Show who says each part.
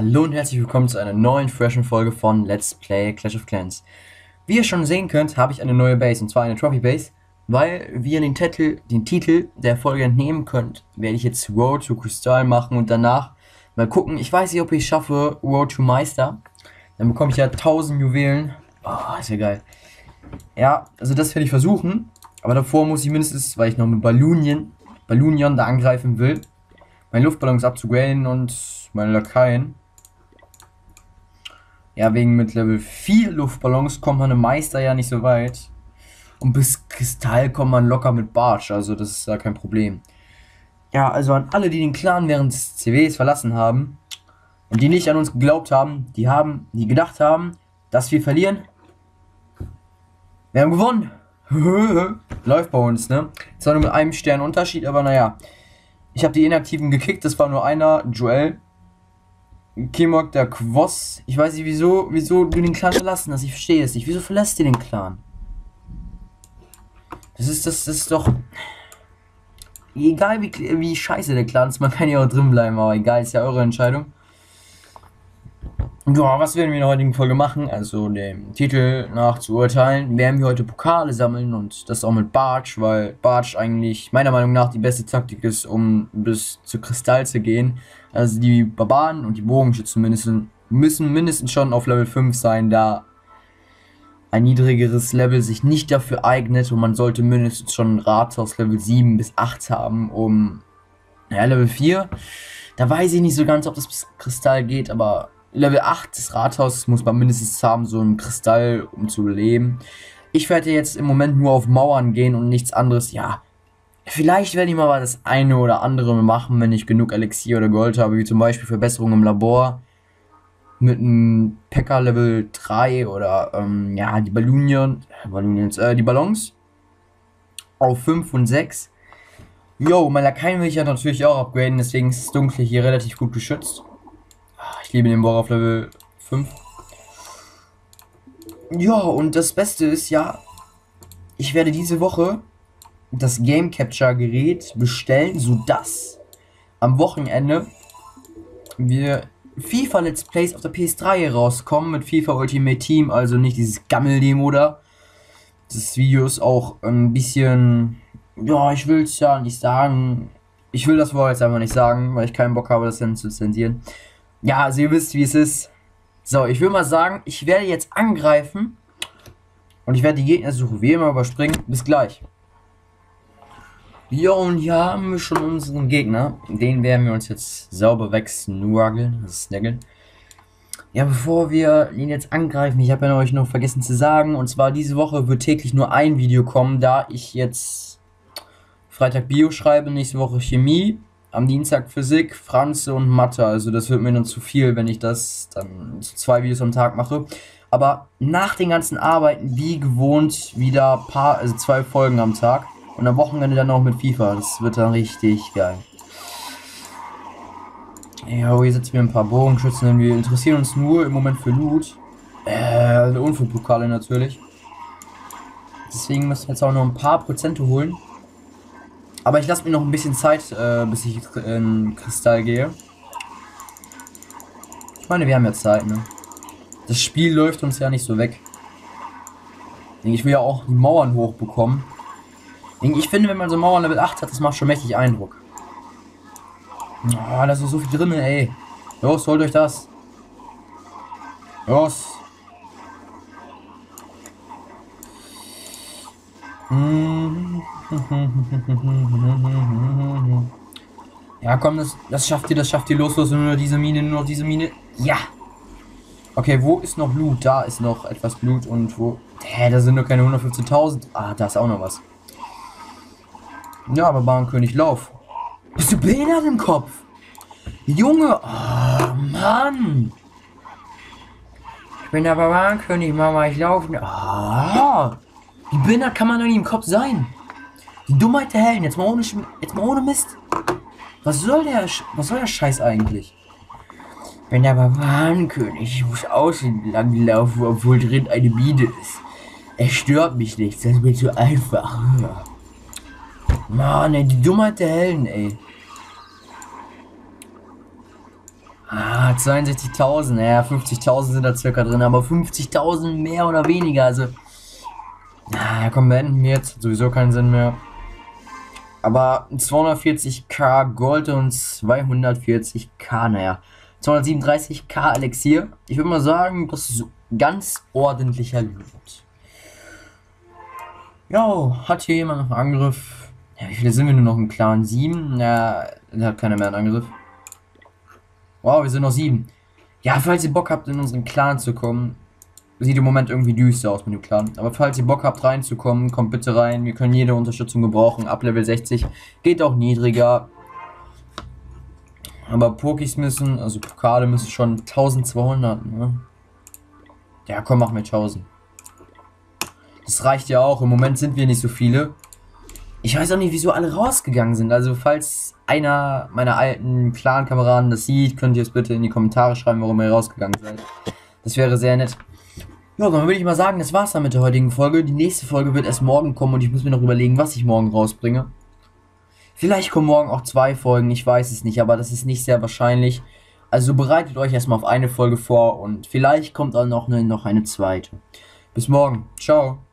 Speaker 1: Hallo und herzlich willkommen zu einer neuen freshen Folge von Let's Play Clash of Clans. Wie ihr schon sehen könnt, habe ich eine neue Base, und zwar eine Trophy Base, weil wie ihr den Titel der Folge entnehmen könnt, werde ich jetzt Road to Crystal machen und danach mal gucken. Ich weiß nicht, ob ich es schaffe, Road to Meister. Dann bekomme ich ja 1000 Juwelen. Oh, ist ja geil. Ja, also das werde ich versuchen, aber davor muss ich mindestens, weil ich noch mit Ballonion da angreifen will, meine Luftballons abzugraden und meine Lakaien. Ja, wegen mit Level 4 Luftballons kommt man im Meister ja nicht so weit. Und bis Kristall kommt man locker mit Bartsch, also das ist ja kein Problem. Ja, also an alle, die den Clan während des CWs verlassen haben und die nicht an uns geglaubt haben, die gedacht haben, dass wir verlieren. Wir haben gewonnen. Läuft bei uns, ne? Zwar nur mit einem Stern Unterschied, aber naja. Ich habe die Inaktiven gekickt, das war nur einer, Joel. Kimok, der Quoss. Ich weiß nicht, wieso du den Clan verlassen hast. Ich verstehe es nicht. Wieso verlässt ihr den Clan? Das ist doch... Egal wie scheiße der Clan ist, man kann ja auch drin bleiben, aber egal, ist ja eure Entscheidung. Ja, was werden wir in der heutigen Folge machen? Also dem Titel nach zu urteilen, werden wir heute Pokale sammeln und das auch mit Bartsch, weil Bartsch eigentlich meiner Meinung nach die beste Taktik ist, um bis zu Kristall zu gehen. Also die Barbaren und die Bogenschützen müssen mindestens schon auf Level 5 sein, da ein niedrigeres Level sich nicht dafür eignet und man sollte mindestens schon ein Rathaus Level 7 bis 8 haben, um Level 4. Da weiß ich nicht so ganz, ob das bis Kristall geht, aber Level 8 des Rathauses muss man mindestens haben, so ein Kristall, um zu leben. Ich werde jetzt im Moment nur auf Mauern gehen und nichts anderes. Ja, vielleicht werde ich mal das eine oder andere machen, wenn ich genug Elixier oder Gold habe, wie zum Beispiel Verbesserungen im Labor. Mit einem P.E.K.K.A. Level 3 oder, ja, die die Ballons auf 5 und 6. Jo, mein Lakaien will ich ja natürlich auch upgraden, deswegen ist das Dunkle hier relativ gut geschützt. Ich liebe den Bohr auf Level 5. Ja, und das Beste ist ja, ich werde diese Woche das Game Capture Gerät bestellen, sodass am Wochenende wir FIFA Let's Plays auf der PS3 rauskommen mit FIFA Ultimate Team, also nicht dieses Gammel-Demo da. Das Video ist auch ein bisschen, ja, ich will es ja nicht sagen. Ich will das Wort jetzt einfach nicht sagen, weil ich keinen Bock habe, das dann zu zensieren. Ja, also ihr wisst, wie es ist. So, ich will mal sagen, ich werde jetzt angreifen und ich werde die Gegnersuche wie immer überspringen. Bis gleich. Ja, und hier haben wir schon unseren Gegner. Den werden wir uns jetzt sauber wegsnuggeln. Ja, bevor wir ihn jetzt angreifen, ich habe ja euch noch vergessen zu sagen, und zwar diese Woche wird täglich nur ein Video kommen, da ich jetzt Freitag Bio schreibe, nächste Woche Chemie. Am Dienstag Physik, Franze und Mathe, also das wird mir dann zu viel, wenn ich das dann zu 2 Videos am Tag mache. Aber nach den ganzen Arbeiten, wie gewohnt, wieder 2 Folgen am Tag. Und am Wochenende dann auch mit FIFA, das wird dann richtig geil. Ja, hier sitzen wir ein paar Bogenschützen, denn wir interessieren uns nur im Moment für Loot. Und für Pokale natürlich. Deswegen müssen wir jetzt auch noch ein paar Prozente holen. Aber ich lasse mir noch ein bisschen Zeit, bis ich in Kristall gehe. Ich meine, wir haben ja Zeit, ne? Das Spiel läuft uns ja nicht so weg. Ich will ja auch die Mauern hochbekommen. Ich finde, wenn man so Mauern Level 8 hat, das macht schon mächtig Eindruck. Oh, da ist noch so viel drin, ey. Los, holt euch das. Los. Ja, komm, das schafft ihr, los, nur noch diese Mine, ja. Okay, wo ist noch Blut? Da ist noch etwas Blut und wo? Da sind noch keine 115.000. Ah, da ist auch noch was. Ja, aber Bauernkönig, lauf. Bist du behindert im Kopf? Junge, oh, Mann. Ich bin der Bauernkönig, Mama, ich laufe. Oh, wie behindert kann man doch nicht im Kopf sein? Die Dummheit der Helden, jetzt mal ohne Mist. Was soll der Scheiß eigentlich? Wenn der Barbarenkönig, ich muss außen lang laufen, obwohl drin eine Biene ist. Es stört mich nicht, das ist mir zu einfach. Mann, ey, die Dummheit der Helden, ey. Ah, 62.000, ja, 50.000 sind da circa drin, aber 50.000 mehr oder weniger, also. Ja, komm, beenden wir jetzt, hat sowieso keinen Sinn mehr. Aber 240k Gold und 240k, naja, 237k Elixier. Ich würde mal sagen, das ist ganz ordentlicher Loot. Jo, hat hier jemand noch einen Angriff? Ja, wie viele sind wir nur noch im Clan? 7? Ja, da hat keiner mehr einen Angriff. Wow, wir sind noch 7. Ja, falls ihr Bock habt, in unseren Clan zu kommen, sieht im Moment irgendwie düster aus mit dem Clan. Aber falls ihr Bock habt, reinzukommen, kommt bitte rein. Wir können jede Unterstützung gebrauchen. Ab Level 60 geht auch niedriger. Aber Pokis müssen, also Pokale müssen schon 1200, ne? Ja, komm, mach mir 1000. Das reicht ja auch. Im Moment sind wir nicht so viele. Ich weiß auch nicht, wieso alle rausgegangen sind. Also, falls einer meiner alten Clan-Kameraden das sieht, könnt ihr es bitte in die Kommentare schreiben, warum ihr rausgegangen seid. Das wäre sehr nett. Ja, dann würde ich mal sagen, das war's dann mit der heutigen Folge. Die nächste Folge wird erst morgen kommen und ich muss mir noch überlegen, was ich morgen rausbringe. Vielleicht kommen morgen auch 2 Folgen, ich weiß es nicht, aber das ist nicht sehr wahrscheinlich. Also bereitet euch erstmal auf eine Folge vor und vielleicht kommt dann noch eine zweite. Bis morgen. Ciao.